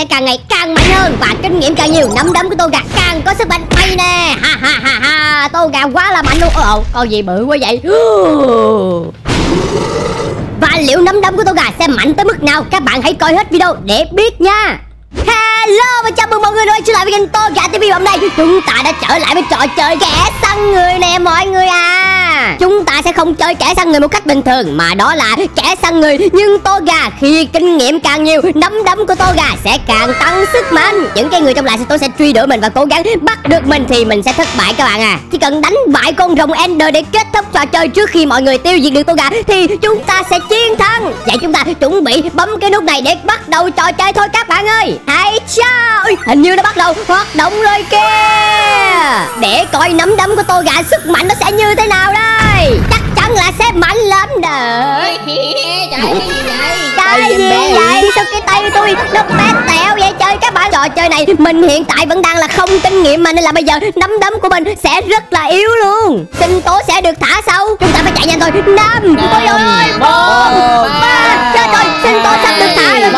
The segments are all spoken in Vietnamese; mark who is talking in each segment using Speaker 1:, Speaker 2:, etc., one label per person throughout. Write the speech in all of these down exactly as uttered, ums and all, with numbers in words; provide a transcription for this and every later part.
Speaker 1: sẽ càng ngày càng mạnh hơn và kinh nghiệm càng nhiều, nắm đấm của tôi gà càng có sức mạnh bay nè. Ha ha ha ha, tôi gà quá là mạnh luôn. Ồ, con gì bự quá vậy? Và liệu nắm đấm của tôi gà sẽ mạnh tới mức nào? Các bạn hãy coi hết video để biết nha. Hello và chào mừng mọi người đã trở lại với kênh Tôi Gà ti vi. Hôm nay chúng ta đã trở lại với trò chơi kẻ săn người nè mọi người à. Chúng ta sẽ không chơi kẻ săn người một cách bình thường, mà đó là kẻ săn người nhưng Tôi Gà. Khi kinh nghiệm càng nhiều, nắm đấm của Tôi Gà sẽ càng tăng sức mạnh. Những cái người trong lại tôi sẽ truy đuổi mình và cố gắng bắt được mình thì mình sẽ thất bại các bạn à. Chỉ cần đánh bại con rồng Ender để kết thúc trò chơi trước khi mọi người tiêu diệt được Tôi Gà thì chúng ta sẽ chiến thắng. Vậy chúng ta chuẩn bị bấm cái nút này để bắt đầu trò chơi thôi các bạn ơi. Hãy chào. Ui, hình như nó bắt đầu hoạt động rồi kìa. Để coi nắm đấm của Tôi Gà sức mạnh nó sẽ như thế nào đây. Chắc chắn là sẽ mạnh lắm đời.
Speaker 2: Trời gì vậy?
Speaker 1: Cái gì vậy? Sao cái tay tôi nó bé tẹo vậy trời các bạn? Trò chơi này mình hiện tại vẫn đang là không kinh nghiệm mà, nên là bây giờ nắm đấm của mình sẽ rất là yếu luôn. Sinh tố sẽ được thả sau. Chúng ta phải chạy nhanh thôi. Năm, ôi ơi, bốn, ba. Chết rồi, sinh tố sắp được thả rồi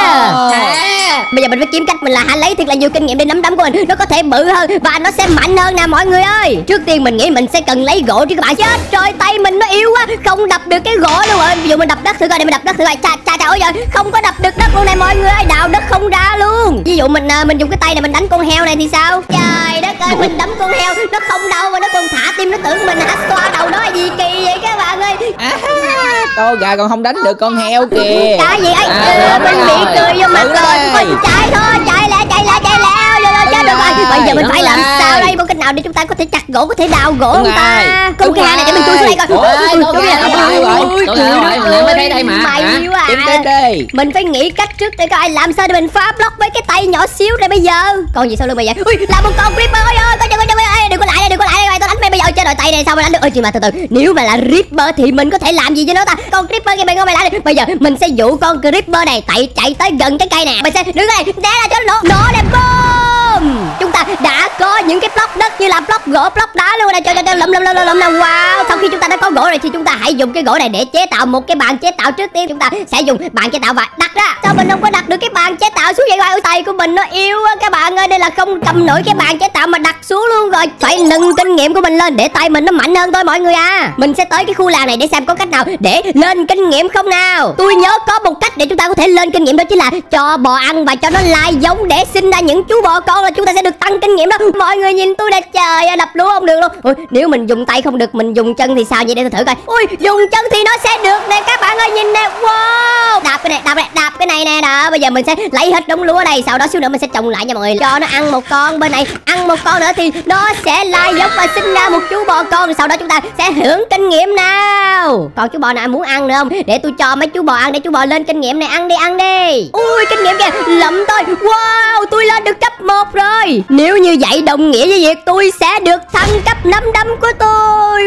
Speaker 1: kìa. Bây giờ mình phải kiếm cách mình là hãy lấy thật là nhiều kinh nghiệm để nắm đấm của mình nó có thể bự hơn và nó sẽ mạnh hơn nè mọi người ơi. Trước tiên mình nghĩ mình sẽ cần lấy gỗ chứ các bạn. Chết rồi, tay mình nó yếu quá, không đập được cái gỗ luôn rồi. Ví dụ mình đập đất thử coi, để mình đập đất thử coi. Chà chà chà, ôi giời, không có đập được đất luôn này mọi người ơi, đào đất không ra luôn. Ví dụ mình mình dùng cái tay này mình đánh con heo này thì sao? Trời đất ơi, mình đấm con heo nó không đau mà nó còn thả tim, nó tưởng mình hả xoa đầu nó gì kỳ vậy các bạn ơi.
Speaker 2: À, Tôi Gà còn không đánh được con heo kìa.
Speaker 1: Cái gì ấy? À, mình bị cười vô mặt rồi. Mình chạy thôi, chạy lẹ, chạy lẹ, chạy lẹ. Rồi, rồi, chết được rồi. Bây giờ mình phải làm sao đây? Một cách nào để chúng ta có thể chặt gỗ, có thể đào gỗ không ta? Con gà này để mình chui xuống đây coi.
Speaker 2: Ôi, Tôi Gà rồi. Tôi Gà rồi, mình mới thấy đây mà.
Speaker 1: Mày quá
Speaker 2: à.
Speaker 1: Mình phải nghĩ cách trước để coi làm sao để mình phá block với cái tay nhỏ xíu này bây giờ. Con gì sau lưng mày vậy? Ui, là một con creeper ơi ơi, coi cho coi cho ơi, đừng có lại đây, đừng có lại đây, tôi đánh mày bây giờ. Chết rồi, tay này sao mà đánh được? Ơi chị mà từ từ, nếu mà là creeper thì mình có thể làm gì với nó ta? Con creeper kia mày ngon mày lại đi. Bây giờ mình sẽ dụ con creeper này chạy chạy tới gần cái cây nè. Mình sẽ đứng đây đá ra cho nó nổ, nổ đẹp boom. Chúng ta đã có những cái block đất như là block gỗ, block đá luôn nè. Cho cho cho lụm lụm lụm lụm nè. Wow, sau khi chúng ta đã có gỗ rồi thì chúng ta hãy dùng cái gỗ này để chế tạo một cái bàn chế tạo. Trước tiên chúng ta sẽ dùng bàn chế tạo và đặt ra. Sao mình không có đặt được cái bàn chế tạo xuống vậy? Ôi tay của mình nó yếu quá các bạn ơi, đây là không cầm nổi cái bàn chế tạo mà đặt xuống luôn rồi. Phải nâng kinh nghiệm của mình lên để tay mình nó mạnh hơn thôi mọi người à. Mình sẽ tới cái khu làng này để xem có cách nào để lên kinh nghiệm không nào. Tôi nhớ có một cách để chúng ta có thể lên kinh nghiệm, đó chính là cho bò ăn và cho nó lai giống để sinh ra những chú bò con, là chúng ta sẽ được tăng kinh nghiệm đó. Mọi người nhìn tôi nè, trời ơi, đập lúa không được luôn. Ui, nếu mình dùng tay không được, mình dùng chân thì sao vậy? Để tôi thử coi. Ui, dùng chân thì nó sẽ được nè các bạn ơi, nhìn nè. Wow, đạp cái này, đạp này, đạp cái này nè đó. Bây giờ mình sẽ lấy hết đống lúa ở đây, sau đó xíu nữa mình sẽ trồng lại nha mọi người. Cho nó ăn một con, bên này ăn một con nữa thì nó sẽ lai giống và sinh ra một chú bò con. Sau đó chúng ta sẽ hưởng kinh nghiệm nào. Còn chú bò nào muốn ăn nữa không? Để tôi cho mấy chú bò ăn để chú bò lên kinh nghiệm này. Ăn đi, ăn đi. Ui, kinh nghiệm kìa, lậm tôi. Wow, tôi lên được cấp một rồi. Nếu như vậy đồng nghĩa với việc tôi sẽ được thăng cấp nắm đấm của tôi.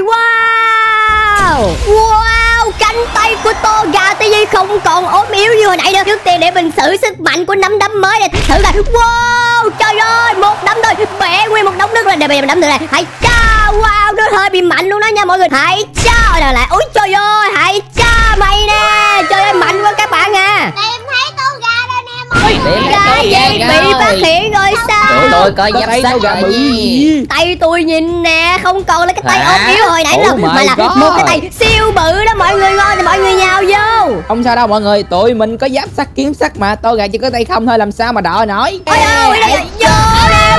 Speaker 1: Wow, wow, cánh tay của Tôi Gà ti vi không còn ốm yếu như hồi nãy nữa. Trước tiên để mình thử sức mạnh của nắm đấm mới này. Thử coi. Wow, trời ơi, một đấm thôi bẻ nguyên một đống nước rồi. Để bây giờ mình đấm thử này. Hãy cha, wow, nó hơi bị mạnh luôn đó nha mọi người. Hãy cha rồi lại. Ôi trời ơi, hãy cha mày nè. Trời ơi, mạnh quá các bạn à.
Speaker 3: Tìm thấy Tôi Gà rồi nè mọi người.
Speaker 1: Cái gì bị phát hiện rồi sao?
Speaker 2: Tụi tôi coi giáp sát rồi gì.
Speaker 1: Tay tôi nhìn nè, không còn là cái tay ốm yếu hồi nãy đâu, mà là một cái tay siêu bự đó mọi người. Ngon thì mọi người nhào vô.
Speaker 2: Không sao đâu mọi người, tụi mình có giáp sắt kiếm sắt mà. Tôi Gà chỉ có tay không thôi, làm sao mà đỡ nổi.
Speaker 1: Ôi ơi, vô nè.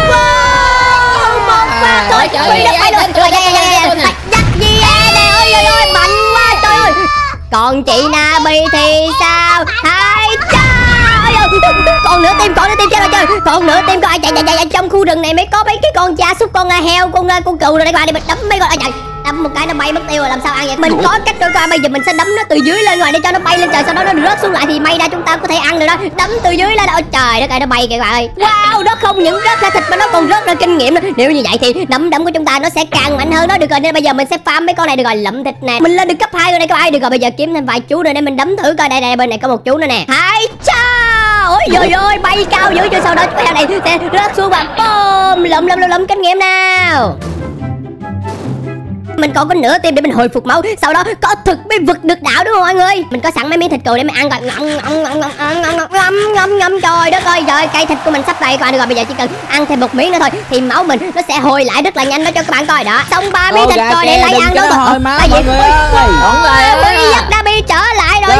Speaker 1: Một phát thôi. Ôi đất bay luôn. Dắt gì nè. Ôi ơi ơi, mạnh quá trời ơi. Còn chị Nabi thì sao? Hai cha. Còn nửa tim, còn nửa tim, chết rồi chơi. Còn nửa tim, có ai chạy chạy chạy trong khu rừng này mới có mấy cái con gia súc, con heo, con con cừu rồi đây qua đi mình đấm mấy con. Trời, đấm một cái nó bay mất tiêu rồi, làm sao ăn vậy? Mình có cách rồi coi, bây giờ mình sẽ đấm nó từ dưới lên ngoài để cho nó bay lên trời, sau đó nó rớt xuống lại thì may ra chúng ta có thể ăn được đó. Đấm từ dưới lên. Ôi trời đất ơi, nó bay kìa các bạn ơi. Wow, nó không những rớt ra thịt mà nó còn rớt ra kinh nghiệm nữa. Nếu như vậy thì nắm đấm của chúng ta nó sẽ càng mạnh hơn đó. Được rồi, nên bây giờ mình sẽ farm mấy con này. Được rồi, lụm thịt nè. Mình lên được cấp hai rồi đây các bạn. Được rồi, bây giờ kiếm thêm vài chú nữa để mình đấm thử coi. Đây đây, bên này có một chú nữa nè. Hai cha. Ôi trời ơi, bay cao dữ chưa? Sau đó chú heo này sẽ rớt xuống và boom, lụm lụm lụm lụm kinh nghiệm nào. Mình còn có nửa tim để mình hồi phục máu, sau đó có thực mới vực được đạo đúng không mọi người? Mình có sẵn mấy miếng thịt cừu để mình ăn rồi. Ngậm ngậm ngậm ngậm ngậm ngậm ngậm ngậm trời đất ơi, trời cây thịt của mình sắp đầy. Các bạn được rồi, bây giờ chỉ cần ăn thêm một miếng nữa thôi thì máu mình nó sẽ hồi lại rất là nhanh đó cho các bạn coi đó. Xong ba miếng thịt rồi để lấy ăn nữa rồi.
Speaker 2: Hồi máu mọi người ơi.
Speaker 1: Đúng rồi, dắt Dabi trở lại rồi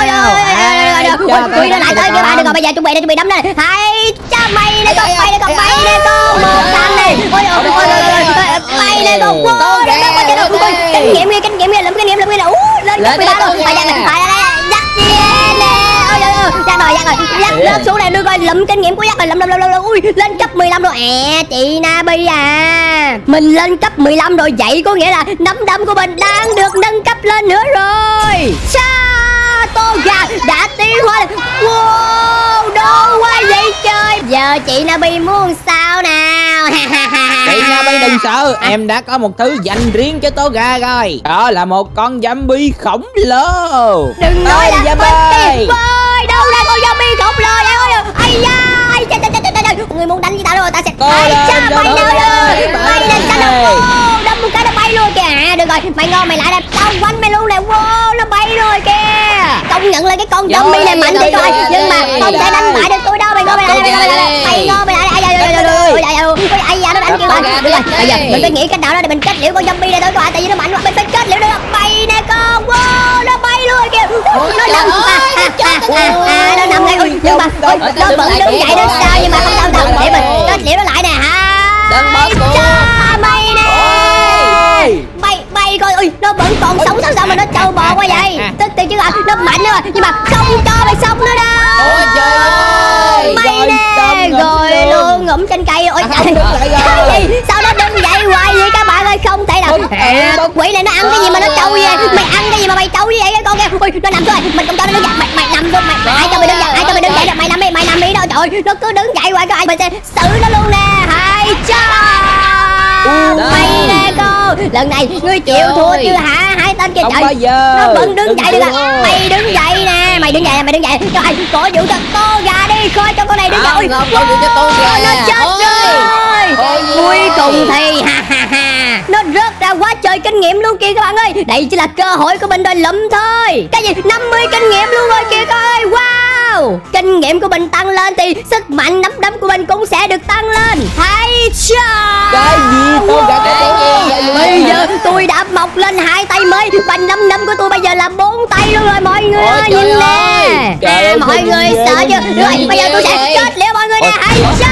Speaker 1: sao? Quy nó lại tới các bạn. Được rồi, bây giờ chuẩn bị để chuẩn bị đấm lên. Hay cha mày này con, mày này con, mày này con, một thằng này. Ôi ôi ôi ôi, mày này con. Wow, kinh nghiệm đi, kinh nghiệm đi, làm kinh nghiệm làm kinh nghiệm. Lên cấp mười ba luôn. Phải dắt này, phải dắt nè. Ôi ôi, dắt rồi, dắt rồi. Dắt lên xuống này, đưa coi lụm kinh nghiệm của dắt rồi, lụm lụm lụm lụm. Ui, lên cấp mười lăm rồi. À, chị Nabi à. Mình lên cấp mười lăm rồi, vậy có nghĩa là nắm đấm của mình đang được nâng cấp lên nữa rồi. Sa Toga đã tiến hóa. Wow, đô quá vậy trời. Giờ chị Nabi muốn sao nào?
Speaker 2: Chị Nabi đừng sợ, em đã có một thứ dành riêng cho Toga rồi. Đó là một con zombie khổng lô.
Speaker 1: Đừng nói là
Speaker 2: zombie.
Speaker 1: Ôi, đâu ra con zombie khổng lồ vậy? Ôi, ai da, ai trời trời trời trời. Người muốn đánh với tao rồi, tao sẽ. Ai cha mày đâu rồi? Mày lên sao đâu? Đâm một cái nó bay luôn kìa. À, được rồi, mày ngon mày lại đây. Tao quánh mày luôn nè. Wow, nó bay rồi kìa. Công nhận là cái con zombie này mạnh thiệt rồi, nhưng mà không thể đánh bại được tôi đâu. Mày ngon mày lại đây. Mày ngon mày lại đây. Ai da, ai da nó đánh kêu bạn. Được rồi, bây giờ mình phải nghĩ cách nào đó để mình kết liễu con zombie này thôi các bạn, tại vì nó mạnh quá. Mình phải kết liễu được. Bay nè con. Wow, nó bay luôn kìa. Nó nằm à, nó nằm ngay. Ôi, nhưng mà ôi, nó vẫn đứng dậy đó sao, nhưng mà không sao đâu. Để mình kết liễu nó lại nè. Hai cha mày nè. Bay bay coi. Ui, nó vẫn còn sống sao sao mà nó trâu bò quá vậy. Tức thì chứ à, nó mạnh nữa nhưng mà không cho mày sống nữa đâu.
Speaker 2: Ôi trời ơi.
Speaker 1: Mày nè, rồi luôn ngủm trên cây. Ôi trời, cái gì? Sao nó đứng dậy hoài vậy các bạn ơi, không thể nào. À, con quỷ này nó ăn cái gì mà nó trâu vậy? Mày ăn cái gì mà mày trâu như vậy cái con kia? Ui, nó nằm rồi, mình không cho nó đứng dậy. Mày mày nằm luôn, mày ai cho mày đứng dậy, ai cho mày đứng dậy được? Mày nằm đi, mày nằm đi đâu trời, nó cứ đứng dậy hoài coi. Mình sẽ xử nó luôn nè. Hai cha mày nè con, lần này ngươi chịu thua chứ hả? Hai tên kia trời, nó vẫn đứng dậy được à? Mày đứng dậy nè, mày đứng dậy, mày đứng dậy. Cho ai cổ vũ cho Toga đi, coi cho con này đứng dậy. Nó chết rồi. Cuối cùng thì ha ha ha, nó rớt ra quá trời kinh nghiệm luôn kìa các bạn ơi. Đây chỉ là cơ hội của mình rồi lụm thôi. Cái gì năm mươi kinh nghiệm luôn rồi kìa các ơi. Wow, kinh nghiệm của mình tăng lên thì sức mạnh nắm đấm của mình cũng sẽ được tăng lên. Hay cha.
Speaker 2: Cái gì Toga?
Speaker 1: Bây giờ tôi đã mọc lên hai tay mới và nắm đấm của tôi bây giờ là bốn tay luôn rồi mọi người ơi, nhìn nè. À, mọi người sợ chưa? Rồi bây giờ tôi sẽ kết liễu mọi người nè. Hay cha.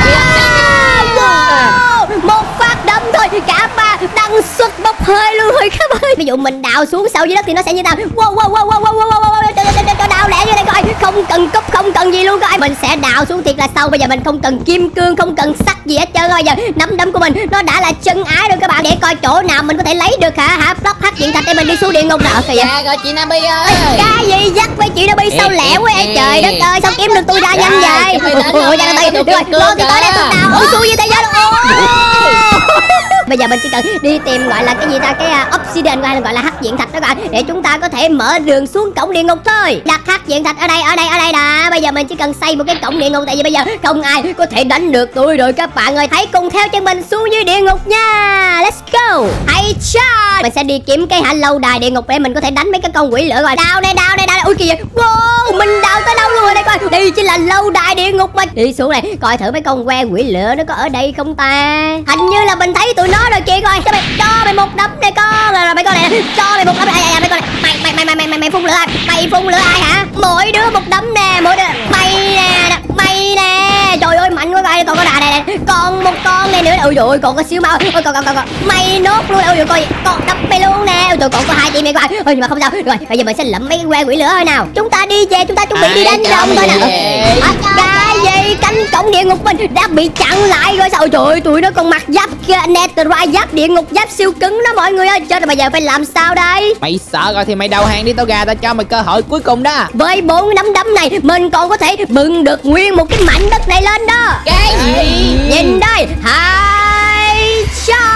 Speaker 1: Wow, một phát đấm thôi cả ba năng suất bốc hơi luôn rồi các bạn. Ví dụ mình đào xuống sâu dưới đất thì nó sẽ như nào? Wow wow wow wow wow wow wow, cho đào lẹ như đây coi, không cần cúp không cần gì luôn coi. Mình sẽ đào xuống thiệt là sâu. Bây giờ mình không cần kim cương, không cần sắt gì hết trơn. Bây giờ nắm đấm của mình nó đã là chân ái rồi các bạn. Để coi chỗ nào mình có thể lấy được hả? Hả? Block hắc điện thạch để mình đi xuống địa ngục nào kìa.
Speaker 3: Dạ rồi chị Nabi ơi.
Speaker 1: Cái gì dắt với chị Nabi sao lẹ quá vậy trời đất ơi, sao kiếm được tôi ra nhanh vậy? Ôi ra đây, được rồi, lô thì tới đây tôi đào. Ôi xui vậy thế giới luôn. Bây giờ mình chỉ cần đi tìm gọi là cái gì ta, cái uh, obsidian hay là gọi là hắc diện thạch đó các bạn, để chúng ta có thể mở đường xuống cổng địa ngục thôi. Đặt hắc diện thạch ở đây, ở đây, ở đây nè. Bây giờ mình chỉ cần xây một cái cổng địa ngục, tại vì bây giờ không ai có thể đánh được tôi rồi các bạn ơi. Hãy cùng theo chân mình xuống dưới địa ngục nha. Let's go. Hay cha. Mình sẽ đi kiếm cái hạ lâu đài địa ngục để mình có thể đánh mấy cái con quỷ lửa rồi. Đào đây, đào đây, đào đây. Ui kìa. Wow, mình đào tới đâu luôn rồi đây coi. Đây chỉ là lâu đài địa ngục mà. Đi xuống này coi thử mấy con que quỷ lửa nó có ở đây không ta. Hình như là mình thấy tụi nó rồi kìa coi. Cho mày, cho mày một đấm này con. Rồi, rồi mấy con này, cho mày một đấm này. À, à, mấy con này. Mày mày mày mày mày mày phun lửa ai? Mày phun lửa ai hả? Mỗi đứa một đấm nè, mỗi đứa. Mày nè, mày nè. Trời ơi mạnh quá coi, còn có đà này nè. Còn một con này nữa. Ôi trời ơi, còn có xíu máu. Ôi còn còn còn. Mày nốt luôn. Ôi trời coi, còn đấm mày luôn nè. Ôi trời còn có hai team này coi. Ôi nhưng mà không sao. Rồi, bây giờ mình sẽ lẫm mấy cái que quỷ lửa thôi nào. Chúng ta đi về, chúng ta chuẩn bị đi đánh rồng thôi nè. Cái gì cánh cổng địa ngục mình đã bị chặn lại rồi sao? Ôi trời ơi, tụi nó còn mặc giáp netherite, giáp địa ngục, giáp siêu cứng đó mọi người ơi. Chết rồi, bây giờ phải làm sao đây?
Speaker 2: Mày sợ rồi thì mày đầu hàng đi Toga, tao cho mày cơ hội cuối cùng đó.
Speaker 1: Với bốn nắm đấm này mình còn có thể bưng được nguyên một cái mảnh đất này lên đó.
Speaker 3: Cái gì?
Speaker 1: Nhìn đây. Hai cha.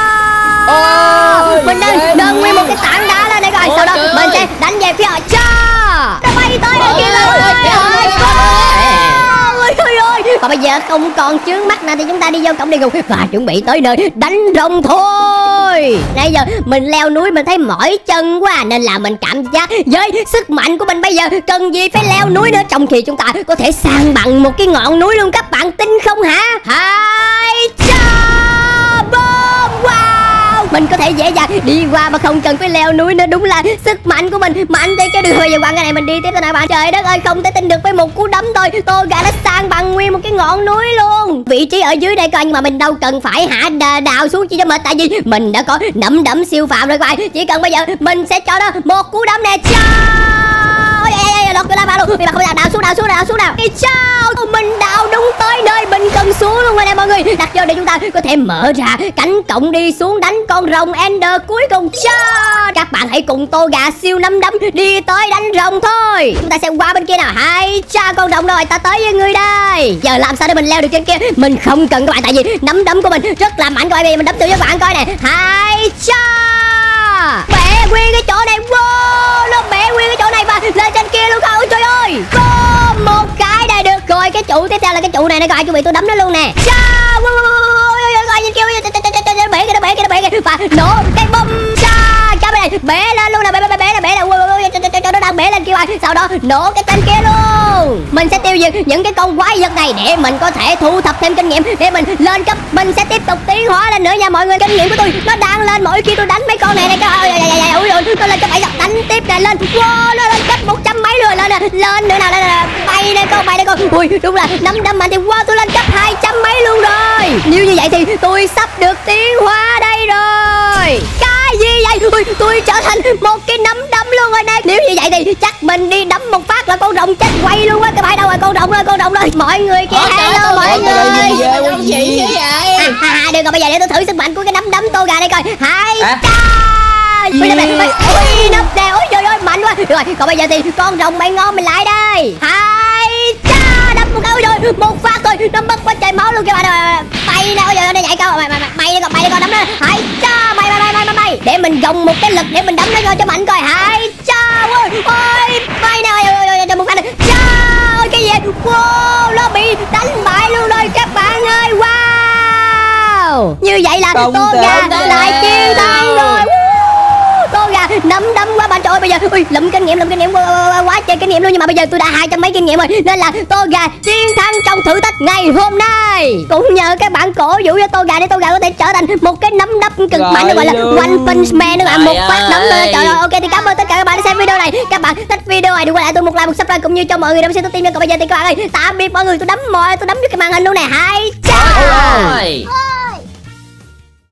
Speaker 1: Mình đang nâng nguyên một cái tảng đá lên đây rồi. Sau đó mình sẽ đánh về phía cha. Nó bay tới đây kìa rồi. Ôi ơi, còn bây giờ không còn chướng mắt nào thì chúng ta đi vô cổng địa ngục và chuẩn bị tới nơi đánh rồng thôi. rồi. Nãy giờ mình leo núi mình thấy mỏi chân quá, nên là mình cảm giác với sức mạnh của mình bây giờ cần gì phải leo núi nữa, trong khi chúng ta có thể san bằng một cái ngọn núi luôn. Các bạn tin không hả? Hai cha bom. Wow, mình có thể dễ dàng đi qua mà không cần phải leo núi nữa. Đúng là sức mạnh của mình mạnh thế chứ. Được rồi, giờ quăng cái này mình đi tiếp thôi nè bạn. Trời đất ơi, không thể tin được, với một cú đấm thôi Tô Gà đã san bằng nguyên một cái ngọn núi luôn. Vị trí ở dưới đây coi, nhưng mà mình đâu cần phải hạ đào xuống chi cho mệt, tại vì mình đã có nắm đấm siêu phạm rồi các bạn. Chỉ cần bây giờ mình sẽ cho nó một cú đấm nè. Ôi ê ê lọt vô lava luôn. Bây giờ không đào xuống đào xuống đào xuống nào. Ê chao, mình đào đúng tới nơi mình cần xuống luôn rồi nè mọi người. Đặt vô để chúng ta có thể mở ra cánh cổng đi xuống đánh con rồng Ender cuối cùng. Chao, các bạn hãy cùng Tô Gà siêu nắm đấm đi tới đánh rồng thôi. Chúng ta sẽ qua bên kia nào. Hai cha con rồng rồi, ta tới với người đây. Giờ làm sao để mình leo được trên kia? Mình không cần các bạn, tại vì nắm đấm của mình rất là mạnh. Các bạn, mình đấm thử cho các bạn coi nè. Hai cha bẻ nguyên cái chỗ này. Wow, nó bẻ nguyên cái chỗ này và lên trên kia luôn coi. Ôi trời ơi, có một cái đây. Được rồi, cái trụ tiếp theo là cái trụ này nè các bạn, chuẩn bị tôi đấm nó luôn nè. Cha, coi nhìn kia, nó bẻ kìa, nó bẻ kìa, nó bẻ kìa và nổ cái bom. Cha, cái này bẻ lên luôn nè, bẻ bẻ bẻ bẻ là cho nó đang bẻ lên kia bạn. Sau đó nổ cái tên kia luôn. Mình sẽ tiêu diệt những cái con quái vật này để mình có thể thu thập thêm kinh nghiệm để mình lên cấp. Mình sẽ tiếp tục tiến hóa lên nữa nha mọi người. Kinh nghiệm của tôi nó đang lên mỗi khi tôi đánh mấy con này này. Ôi rồi, tôi lên cấp bảy đánh tiếp này lên. Wow, nó lên cấp một trăm mấy rồi. Lên nè, lên nữa nào, lên bay đây con, bay đây con. Ui, đúng là nắm đấm mạnh thì wow, tôi lên cấp hai trăm mấy luôn rồi. Nếu như vậy thì tôi sắp được tiến hóa đây rồi. Cái gì vậy? Ui, tôi trở thành một cái nắm đấm luôn rồi nè. Nếu như vậy thì chắc mình đi đấm một phát là con rồng chết quay luôn á. Các bạn đâu rồi, con rồng ơi, con rồng ơi. Mọi người kia, hello mọi người.
Speaker 3: Cái gì chứ vậy?
Speaker 1: À, à, được rồi, bây giờ để tôi thử sức mạnh của cái nắm đấm Tô Gà đây coi. Hai cha. Ui nấp nè, ui nấp nè, ôi trời ơi mạnh quá. Rồi, còn bây giờ thì con rồng mày ngon mình lại đây. Hai cha, đấm một cái. Ôi trời, một phát thôi nó mất quá trời máu luôn các bạn ơi. Bay nè, ôi trời ơi, nó nhảy cao. Mày mày bay đi con, bay đi con, đấm nó. Hai cha, bay bay bay bay bay. Để mình gồng một cái lực để mình đấm nó cho mạnh coi. Hai cha, ôi ôi bay nè, ôi ôi ôi một phát này. Cha, ôi cái gì? Wow, nó bị đánh bại luôn rồi các bạn ơi. Wow, như vậy là Tô Gà lại chiến thắng rồi. Tô Gà nắm đấm quá bạn. Trời ơi, bây giờ ui lụm kinh nghiệm, lụm kinh nghiệm quá, quá trời kinh nghiệm luôn. Nhưng mà bây giờ tôi đã hai trăm mấy kinh nghiệm rồi, nên là Tô Gà chiến thắng trong thử thách ngày hôm nay. Cũng nhờ các bạn cổ vũ cho Tô Gà để Tô Gà có thể trở thành một cái nắm đấm cực mạnh, nó gọi là One Punch Man nữa bạn. Một phát nắm thôi. Trời ơi, ok thì cảm ơn tất cả các bạn đã xem video này. Các bạn thích video này đừng quên lại tôi một like, một subscribe cũng như cho mọi người đăng xem tôi tim. Còn bây giờ thì các bạn ơi, tạm biệt mọi người. Tôi đấm mọi tôi đấm cho cái màn hình luôn nè. Hai cha.